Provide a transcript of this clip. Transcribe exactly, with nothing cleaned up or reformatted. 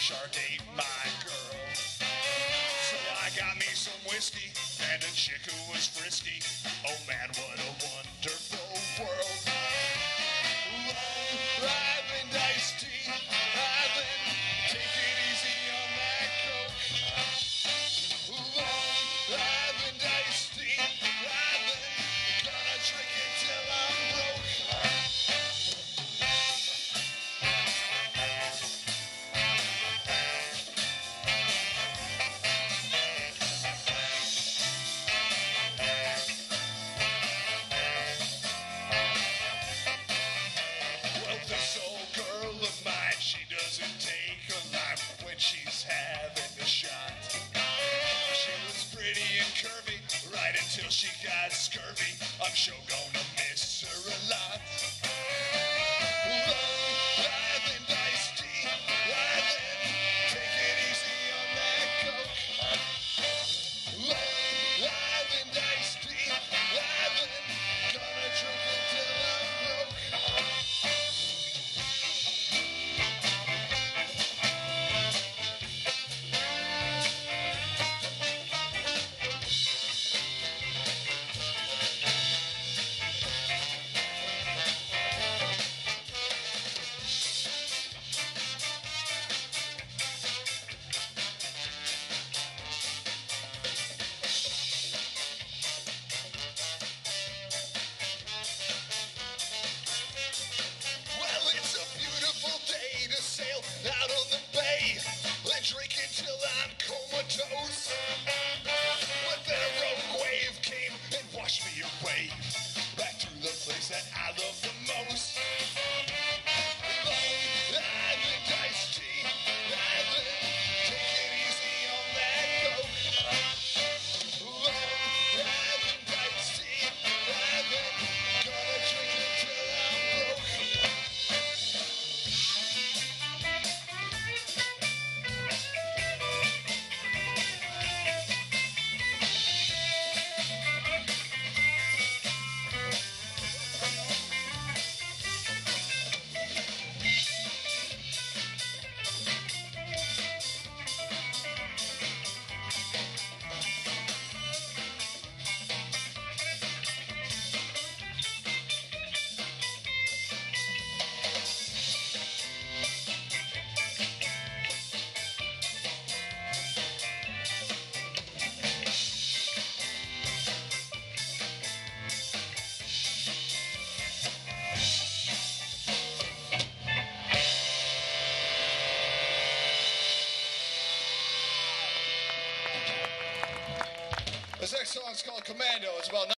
shark ate my girl. So I got me some whiskey and a chick who was frisky. Oh man, what a wonderful world. Long Island iced tea, Island, take it easy on that coke. Long Island iced tea, Island, gonna drink it till I'm broke. This old girl of mine, she doesn't take a life when she's having a shot. She was pretty and curvy right until she got scurvy. I'm sure gonna miss her a lot. Long Island iced tea, Island, take it easy on that coke. Long Island iced tea, Island, gonna drink it till I'm broke. Out on the bay and drink until I'm comatose. But then a rogue wave came and washed me away back to the place that I love the most. Long Island iced tea, Island, take it easy on that coke. Long Island iced tea, Island, gonna drink it till I'm broke. This next song is called Commando. It's about